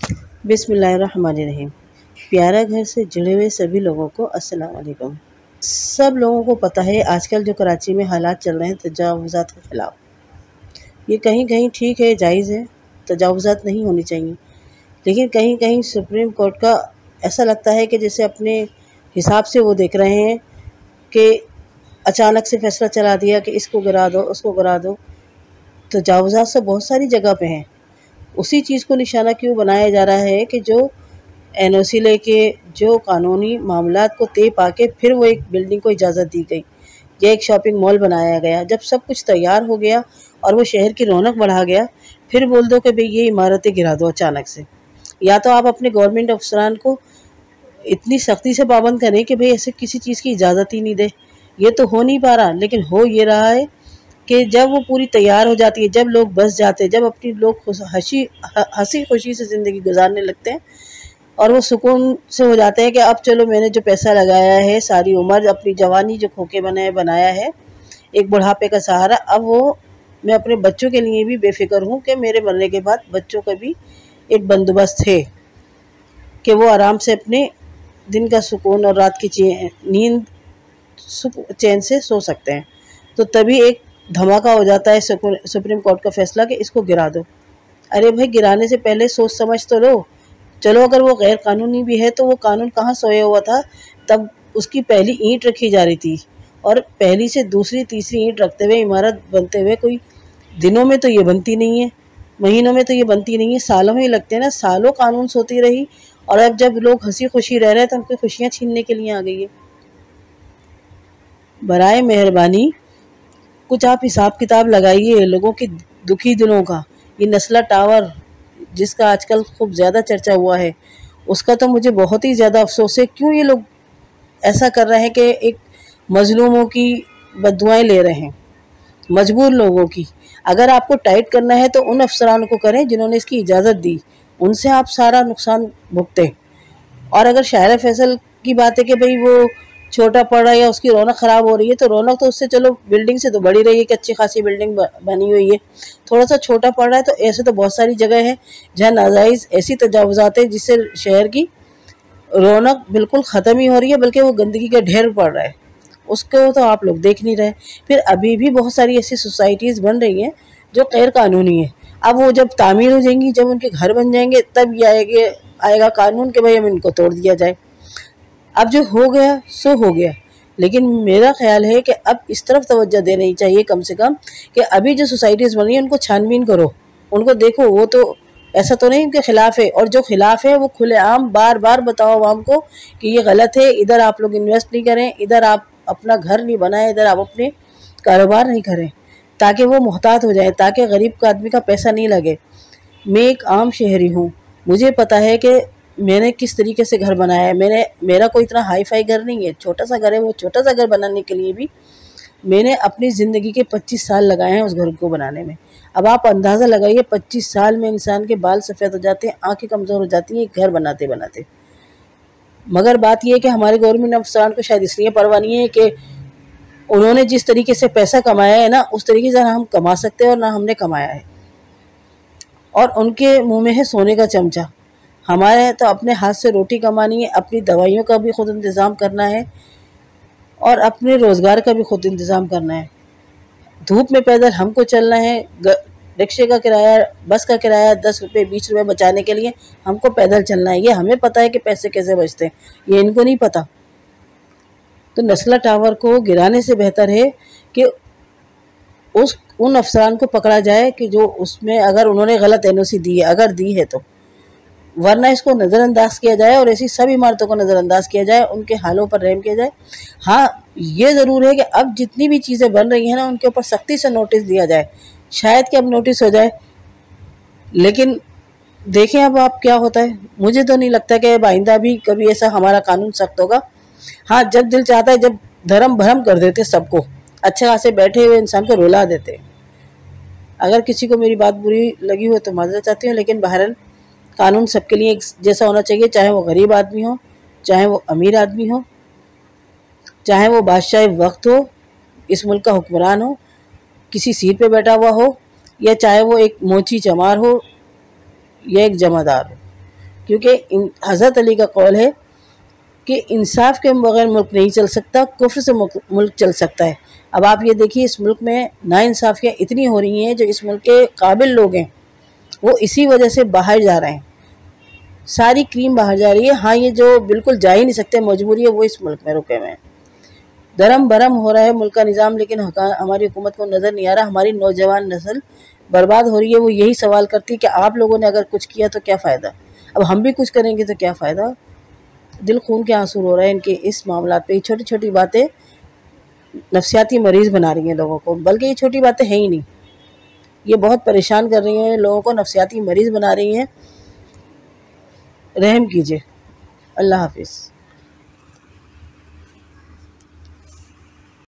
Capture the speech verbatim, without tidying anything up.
बिस्मिल्लाहिर्रहमानिर्रहीम। प्यारा घर से जुड़े हुए सभी लोगों को अस्सलाम वालेकुम। सब लोगों को पता है आजकल जो कराची में हालात चल रहे हैं तजावुज़ात के ख़िलाफ़, ये कहीं कहीं ठीक है, जायज़ है, तजावुज़ात नहीं होनी चाहिए, लेकिन कहीं कहीं सुप्रीम कोर्ट का ऐसा लगता है कि जैसे अपने हिसाब से वो देख रहे हैं कि अचानक से फ़ैसला चला दिया कि इसको गिरा दो, उसको गिरा दो। तजावुज़ात सब बहुत सारी जगह पे हैं। उसी चीज़ को निशाना क्यों बनाया जा रहा है कि जो एन ओ सी लेके जो कानूनी मामलात को तय पाके फिर वो एक बिल्डिंग को इजाज़त दी गई या एक शॉपिंग मॉल बनाया गया, जब सब कुछ तैयार हो गया और वो शहर की रौनक बढ़ा गया, फिर बोल दो कि भाई ये इमारतें गिरा दो अचानक से। या तो आप अपने गवर्नमेंट अफसरान को इतनी सख्ती से पाबंद करें कि भाई ऐसे किसी चीज़ की इजाज़त ही नहीं दे। ये तो हो नहीं पा रहा, लेकिन हो ये रहा है कि जब वो पूरी तैयार हो जाती है, जब लोग बस जाते हैं, जब अपनी लोग हंसी हंसी खुशी से ज़िंदगी गुजारने लगते हैं और वो सुकून से हो जाते हैं कि अब चलो मैंने जो पैसा लगाया है, सारी उम्र अपनी जवानी जो खोके बनाए बनाया है, एक बुढ़ापे का सहारा, अब वो मैं अपने बच्चों के लिए भी बेफिक्र हूँ कि मेरे मरने के बाद बच्चों का भी एक बंदोबस्त है कि वो आराम से अपने दिन का सुकून और रात की नींद चैन से सो सकते हैं। तो तभी एक धमाका हो जाता है सुप्रीम कोर्ट का फैसला कि इसको गिरा दो। अरे भाई, गिराने से पहले सोच समझ तो लो। चलो अगर वो गैर कानूनी भी है तो वो कानून कहाँ सोया हुआ था, तब उसकी पहली ईंट रखी जा रही थी और पहली से दूसरी तीसरी ईंट रखते हुए इमारत बनते हुए कोई दिनों में तो ये बनती नहीं है, महीनों में तो ये बनती नहीं है, सालों में ही लगते हैं ना। सालों कानून सोती रही और अब जब लोग हंसी खुशी रह रहे हैं तो उनकी खुशियाँ छीनने के लिए आ गई है। बराए मेहरबानी कुछ आप हिसाब किताब लगाइए लोगों के दुखी दिलों का। ये नस्ला टावर जिसका आजकल खूब ज़्यादा चर्चा हुआ है, उसका तो मुझे बहुत ही ज़्यादा अफसोस है। क्यों ये लोग ऐसा कर रहे हैं कि एक मजलूमों की बद्दुआएं ले रहे हैं, मजबूर लोगों की। अगर आपको टाइट करना है तो उन अफसरान को करें जिन्होंने इसकी इजाज़त दी, उनसे आप सारा नुकसान भुगतें। और अगर शायर फैसल की बात है कि भाई वो छोटा पड़ रहा है या उसकी रौनक ख़राब हो रही है, तो रौनक तो उससे चलो बिल्डिंग से तो बढ़ी रही है कि अच्छी खासी बिल्डिंग बनी हुई है। थोड़ा सा छोटा पड़ रहा है तो ऐसे तो बहुत सारी जगह है जहाँ नाजायज़ ऐसी तजावुज़ात है जिससे शहर की रौनक बिल्कुल ख़त्म ही हो रही है, बल्कि वो गंदगी का ढेर पड़ रहा है, उसको तो आप लोग देख नहीं रहे। फिर अभी भी बहुत सारी ऐसी सोसाइटीज़ बन रही हैं जो गैर कानूनी है। अब वो जब तामीर हो जाएंगी, जब उनके घर बन जाएंगे, तब ये आएगा आएगा कानून के भाई हम इनको तोड़ दिया जाए। अब जो हो गया सो हो गया, लेकिन मेरा ख्याल है कि अब इस तरफ तवज्जो देनी चाहिए कम से कम कि अभी जो सोसाइटीज़ बन रही हैं उनको छानबीन करो, उनको देखो। वो तो ऐसा तो नहीं उनके ख़िलाफ़ है, और जो ख़िलाफ़ है वो खुलेआम बार बार बताओ आवाम को कि ये गलत है, इधर आप लोग इन्वेस्ट नहीं करें, इधर आप अपना घर नहीं बनाएं, इधर आप अपने कारोबार नहीं करें, ताकि वो मुहतात हो जाए, ताकि गरीब का आदमी का पैसा नहीं लगे। मैं एक आम शहरी हूँ, मुझे पता है कि मैंने किस तरीके से घर बनाया है। मैंने मेरा कोई इतना हाई फाई घर नहीं है, छोटा सा घर है। वो छोटा सा घर बनाने के लिए भी मैंने अपनी ज़िंदगी के पच्चीस साल लगाए हैं उस घर को बनाने में। अब आप अंदाज़ा लगाइए, पच्चीस साल में इंसान के बाल सफ़ेद हो जाते हैं, आंखें कमज़ोर हो जाती हैं घर बनाते बनाते। मगर बात यह है कि हमारे गवर्नमेंट अफसरान को शायद इसलिए परवाह नहीं है कि उन्होंने जिस तरीके से पैसा कमाया है ना, उस तरीके से ना हम कमा सकते हैं और ना हमने कमाया है, और उनके मुँह में है सोने का चमचा। हमारे तो अपने हाथ से रोटी कमानी है, अपनी दवाइयों का भी खुद इंतज़ाम करना है और अपने रोज़गार का भी खुद इंतज़ाम करना है। धूप में पैदल हमको चलना है, रिक्शे का किराया, बस का किराया दस रुपये बीस रुपये बचाने के लिए हमको पैदल चलना है। ये हमें पता है कि पैसे कैसे बचते हैं, ये इनको नहीं पता। तो नस्ला टावर को गिराने से बेहतर है कि उस उन अफसरान को पकड़ा जाए कि जो उसमें अगर उन्होंने गलत एन ओ सी दी है, अगर दी है तो, वरना इसको नज़रअंदाज किया जाए और ऐसी सब इमारतों को नज़रअंदाज किया जाए, उनके हालों पर रहम किया जाए। हाँ, ये ज़रूर है कि अब जितनी भी चीज़ें बन रही हैं ना, उनके ऊपर सख्ती से नोटिस दिया जाए। शायद कि अब नोटिस हो जाए, लेकिन देखें अब आप क्या होता है। मुझे तो नहीं लगता कि अब आइंदा भी कभी ऐसा हमारा कानून सख्त होगा। हाँ, जब दिल चाहता है, जब धर्म भरम कर देते सबको, अच्छे खासे बैठे हुए इंसान को रुला देते। अगर किसी को मेरी बात बुरी लगी हो तो माजरत चाहती हूँ, लेकिन बहरहाल कानून सबके लिए एक जैसा होना चाहिए, चाहे वो गरीब आदमी हो, चाहे वो अमीर आदमी हो, चाहे वो बादशाह वक्त हो, इस मुल्क का हुक्मरान हो, किसी सीट पे बैठा हुआ हो, या चाहे वो एक मोची चमार हो या एक जमादार हो। क्योंकि हज़रत अली का कौल है कि इंसाफ के बगैर मुल्क नहीं चल सकता, कुफ्र से मुल्क चल सकता है। अब आप ये देखिए, इस मुल्क में नाइंसाफ़ियाँ इतनी हो रही हैं, जो इस मुल्क के काबिल लोग हैं वो इसी वजह से बाहर जा रहे हैं, सारी क्रीम बाहर जा रही है। हाँ, ये जो बिल्कुल जा ही नहीं सकते, मजबूरी है, वो इस मुल्क में रुके हुए हैं। दरम बरम हो रहा है मुल्क का निज़ाम, लेकिन हमारी हुकूमत को नज़र नहीं आ रहा। हमारी नौजवान नस्ल बर्बाद हो रही है। वो यही सवाल करती है कि आप लोगों ने अगर कुछ किया तो क्या फ़ायदा, अब हम भी कुछ करेंगे तो क्या फ़ायदा। दिल खून के आंसू रो रहे हैं इनके इस मामला पे। छोटी छोटी बातें नफ्सियाती मरीज़ बना रही हैं लोगों को, बल्कि ये छोटी बातें हैं ही नहीं, ये बहुत परेशान कर रही हैं लोगों को, नफ्सियाती मरीज़ बना रही हैं। रहम कीजिए। अल्लाह हाफिज़।